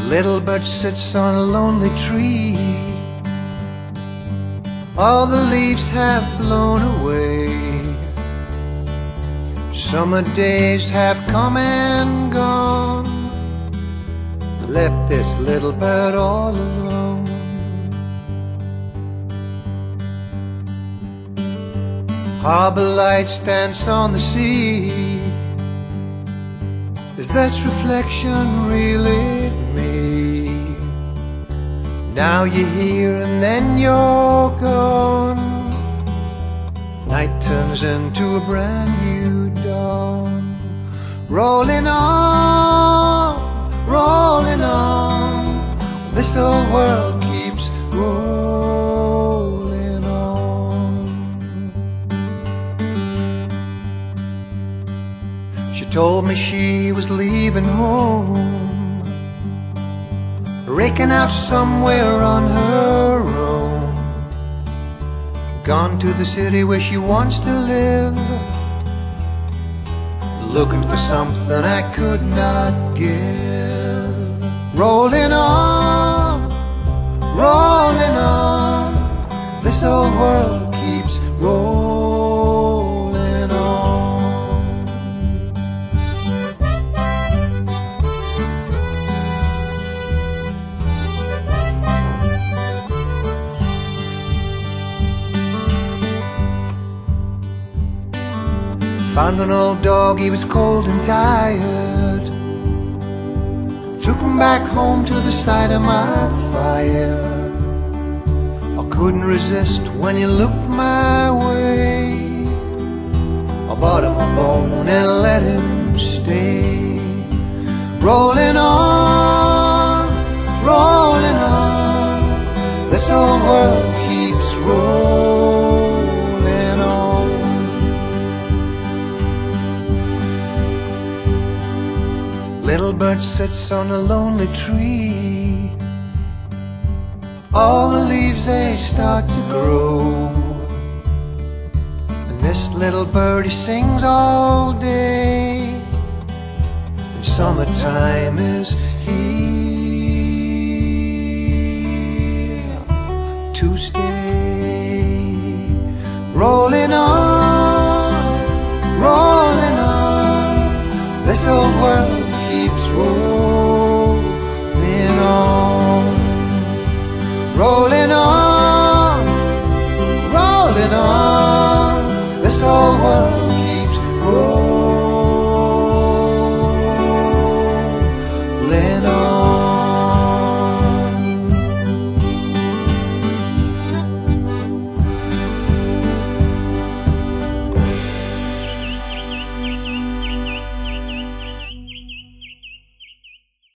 Little bird sits on a lonely tree. All the leaves have blown away. Summer days have come and gone, left this little bird all alone. Harbor lights dance on the sea. Is this reflection really me? Now you're here and then you're gone. Night turns into a brand new dawn. Rolling on, rolling on. This old world keeps rolling on. She told me she was leaving home, raking out somewhere on her own. Gone to the city where she wants to live, looking for something I could not give. Rolling on, rolling on. This old world keeps rolling on. Found an old dog, he was cold and tired. Took him back home to the side of my fire. I couldn't resist when you looked my way. I bought him a bone and let him stay. Rolling on, rolling on. This old world keeps rolling on. Little bird sits on a lonely tree. All the leaves, they start to grow, and this little birdie sings all day. And summertime is here to stay. Rolling on,